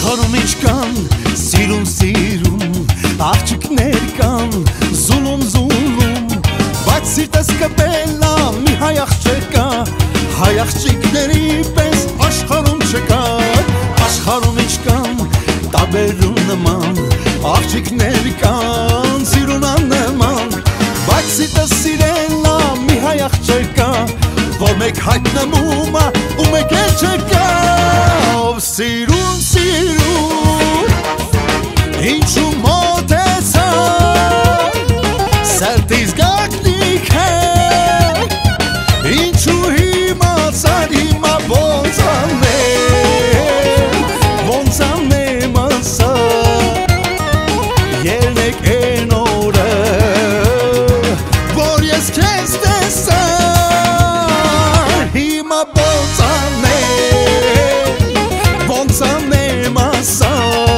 Աշխարհում ինչ կան, սիրուն, սիրուն, աղջիկներ կան, զուլում, զուլում, բայց սիրտս կպելա մի հայ աղջիկա, հայ աղջիկների պես աշխարհում չկա։ Աշխարհում ինչ կան, տաբերու նման, աղջիկներ կան, սիրուն աննման, բայց սիրտս սիրելա մի հայ աղջիկա, որ մեկ հայտնվում է ու մեկ էլ չկա։ Ով սիրուն, սիրուն, ինչու մոտեցա, սրտիս գաղտնիք է, ինչու հիմացար, հիմա ոնց անեմ ասա, ելնեք են օրը, որ ես քեզ տեսա, հիմա ոնց անեմ ասա,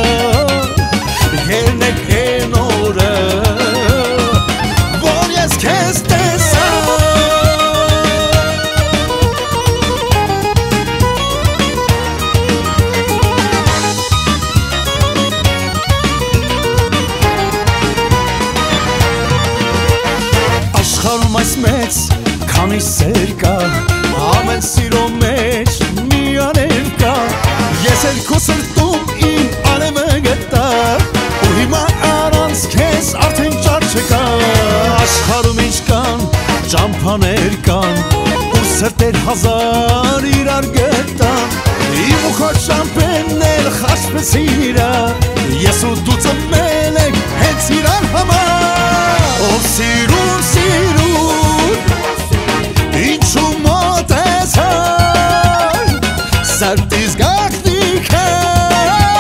ելնեք են օրը, որ ես քեզ տեսա։ Աշխարհում այս մեծ քանի սեր կա, ամեն սիրո մեջ մի աներ կա, ես էլ քո սրտում իմ անևը գտա, ու հիմա առանց քեզ արդեն ճար չկա։ Աշխարհում ինչ կան, ճամփաներ կան, ու սրտեր հազար իրար գտան, իմ ու քո ճամփաներ խաչվեցին իրար, ես ու դու ծնվել ենք հենց իրար համար։ Ով սիրուն, սիրուն, ինչու մոտեցա, սրտիս գաղտնիք է,